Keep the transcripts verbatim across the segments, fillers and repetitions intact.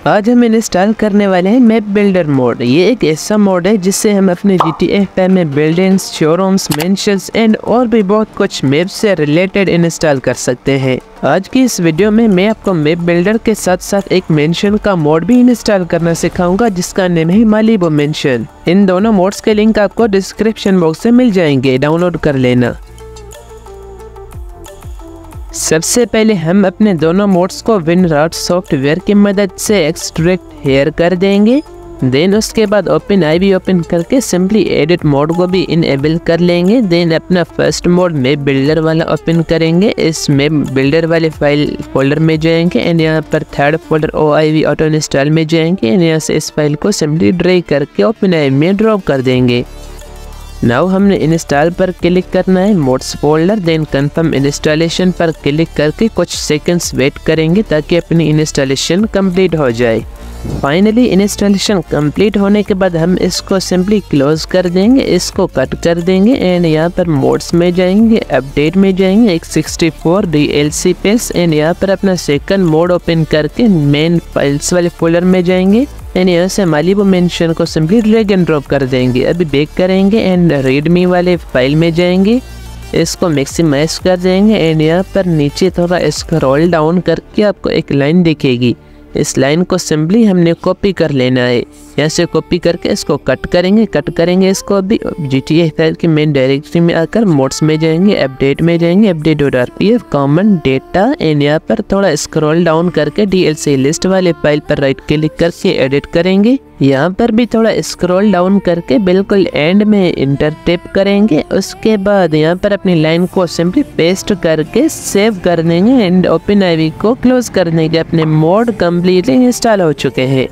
आज हम इंस्टॉल करने वाले हैं मैप बिल्डर मोड। ये एक ऐसा मोड है जिससे हम अपने जी टी ए फाइव में बिल्डिंग्स, शोरूम्स, मेंशंस एंड और भी बहुत कुछ मैप से रिलेटेड इंस्टॉल कर सकते हैं। आज की इस वीडियो में मैं आपको मैप बिल्डर के साथ साथ एक मेंशन का मोड भी इंस्टॉल करना सिखाऊंगा जिसका नेम है मालिबू मेंशन। इन दोनों मोड्स के लिंक आपको डिस्क्रिप्शन बॉक्स में मिल जाएंगे, डाउनलोड कर लेना। सबसे पहले हम अपने दोनों मोड्स को विनराट सॉफ्टवेयर की मदद से एक्सट्रैक्ट हेयर कर देंगे। देन उसके बाद ओपन आई वी ओपन करके सिंपली एडिट मोड को भी इनेबल कर लेंगे। देन अपना फर्स्ट मोड मैप बिल्डर वाला ओपन करेंगे। इस मैप बिल्डर वाले फाइल फोल्डर में जाएंगे एंड यहाँ पर third folder O I V auto install में जाएंगे एंड यहाँ से इस फाइल को सिंपली ड्रैग करके ओपन आई में ड्रॉप कर देंगे। नाउ हमने इंस्टॉल पर क्लिक करना है, mods folder, then confirm installation पर क्लिक करके कुछ सेकंड्स वेट करेंगे ताकि अपनी इंस्टॉलेशन कंप्लीट हो जाए। फाइनली इंस्टॉलेशन कंप्लीट होने के बाद हम इसको सिंपली क्लोज कर देंगे, इसको कट कर देंगे एंड यहाँ पर मोड्स में जाएंगे, अपडेट में जाएंगे, एक sixty four D L C pace and यहाँ पर अपना सेकंड मोड ओपन करके मेन फाइल्स वाले फोल्डर में जाएंगे एंड यहाँ से मालिबू मेंशन को सिंपली ड्रैग एंड ड्रॉप कर देंगे। अभी बैक करेंगे एंड रीडमी वाले फाइल में जाएंगे, इसको मैक्सिमाइज कर देंगे एंड यहाँ पर नीचे थोड़ा स्क्रॉल डाउन करके आपको एक लाइन दिखेगी। इस लाइन को सिंपली हमने कॉपी कर लेना है। यहाँ से कॉपी करके इसको कट करेंगे कट करेंगे इसको अभी जी टी ए फाइल की मेन डायरेक्टरी में आकर मोड्स में जाएंगे, अपडेट में जाएंगे, update dot R P F common data and यहाँ पर थोड़ा स्क्रॉल डाउन करके डी एल सी लिस्ट वाले फाइल पर राइट क्लिक करके एडिट करेंगे। यहाँ पर भी थोड़ा स्क्रॉल डाउन करके बिल्कुल एंड में इंटर टैप करेंगे। उसके बाद यहाँ पर अपनी लाइन को सिंपली पेस्ट करके सेव कर देंगे एंड ओपन आई वी को क्लोज कर देंगे। अपने मोड कम्प्लीटली इंस्टॉल हो चुके हैं।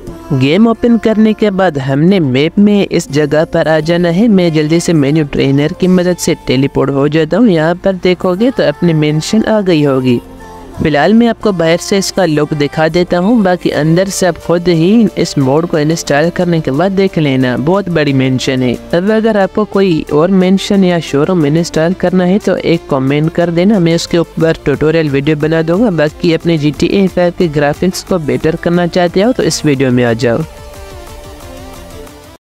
गेम ओपन करने के बाद हमने मैप में इस जगह पर आ जाना है। मैं जल्दी से मेन्यू ट्रेनर की मदद से टेलीपोर्ट हो जाता हूँ। यहाँ पर देखोगे तो अपनी मेंशन आ गई होगी। फिलहाल मैं आपको बाहर से इसका लुक दिखा देता हूँ, बाकी अंदर से आप खुद ही इस मोड को इंस्टॉल करने के बाद देख लेना। बहुत बड़ी मेंशन है। अब अगर आपको कोई और मेंशन या शोरूम इंस्टॉल करना है तो एक कमेंट कर देना, मैं उसके ऊपर ट्यूटोरियल वीडियो बना दूंगा। बाकी अपने जी टी ए फाइव के ग्राफिक्स को बेटर करना चाहते हो तो इस वीडियो में आ जाओ।